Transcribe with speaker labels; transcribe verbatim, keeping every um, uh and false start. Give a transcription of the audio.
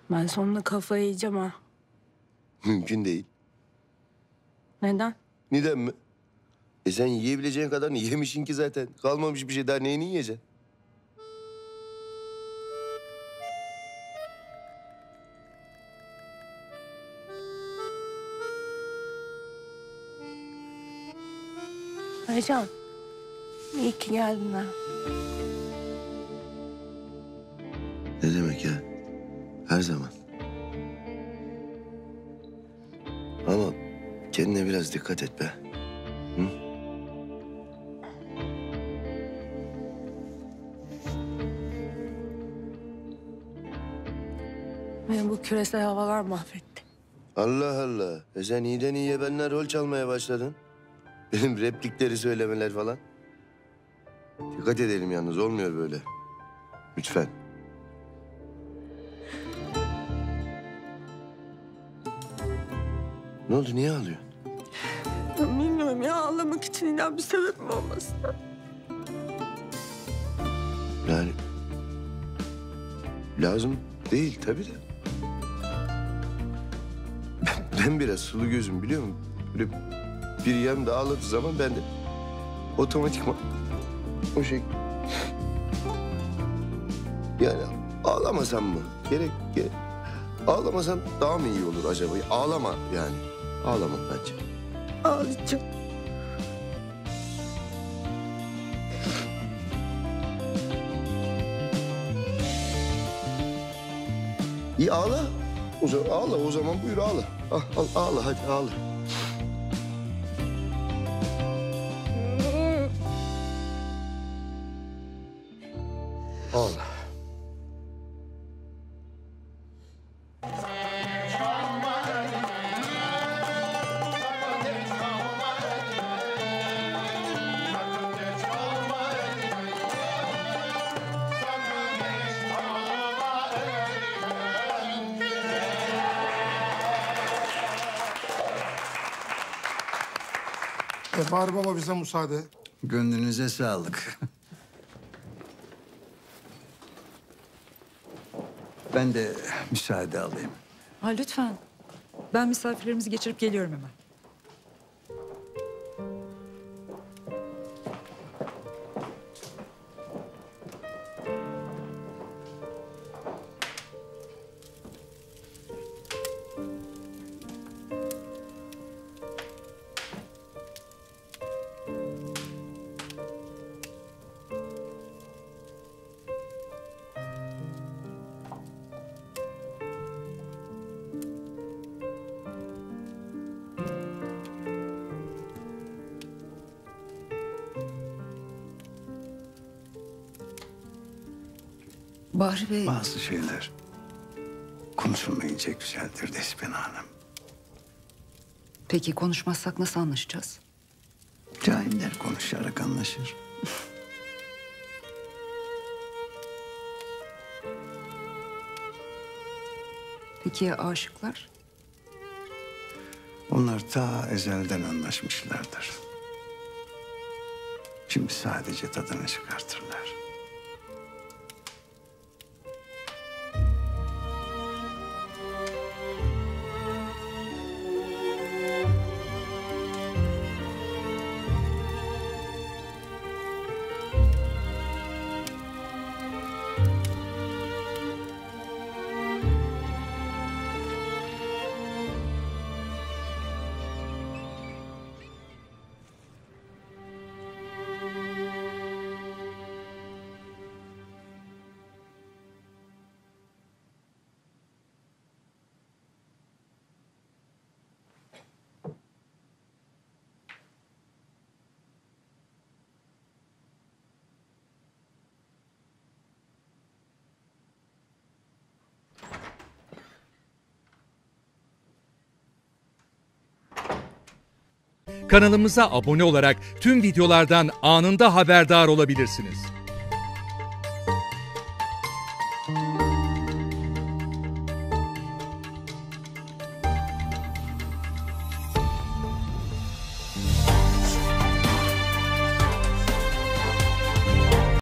Speaker 1: Ben sonunda kafayı yiyeceğim ha.
Speaker 2: Mümkün değil.
Speaker 1: Neden?
Speaker 2: Neden mi? E sen yiyebileceğin kadarını yemişsin ki zaten. Kalmamış bir şey, daha neyini yiyeceksin?
Speaker 1: Aycan, iyi ki geldin ha.
Speaker 2: Ne demek ya? Her zaman. Ama kendine biraz dikkat et be. Hı?
Speaker 1: Beni bu küresel havalar mahvetti.
Speaker 2: Allah Allah. E sen iyiden iyiye benden rol çalmaya başladın. Benim replikleri söylemeler falan. Dikkat edelim yalnız, olmuyor böyle. Lütfen. Ne oldu, niye ağlıyorsun?
Speaker 1: Ben bilmiyorum ya, ağlamak için illa bir sebep mi olmasın?
Speaker 2: Yani lazım değil tabii de. Ben, ben biraz sulu gözüm, biliyor musun? Böyle bir yanımda ağladığı zaman ben de otomatikman o şey... Yani ağlamasam mı? Gerek, gerek. Ağlamasam daha mı iyi olur acaba? Ağlama yani. Ağlama bence.
Speaker 1: Ağlayacağım.
Speaker 2: İyi ağla. O zaman ağla, o zaman buyur ağla. Al, al, ağla hadi ağla. Ağla.
Speaker 3: E bari baba bize müsaade.
Speaker 4: Gönlünüze sağlık. Ben de müsaade alayım.
Speaker 5: Ha, lütfen. Ben misafirlerimizi geçirip geliyorum hemen. Bahri Bey...
Speaker 4: Bazı şeyler konuşulmayınca güzeldir Despina Hanım.
Speaker 5: Peki konuşmazsak nasıl anlaşacağız?
Speaker 4: Cahiller konuşarak anlaşır.
Speaker 5: Peki ya aşıklar?
Speaker 4: Onlar ta ezelden anlaşmışlardır. Şimdi sadece tadını çıkartırlar.
Speaker 6: Kanalımıza abone olarak tüm videolardan anında haberdar olabilirsiniz.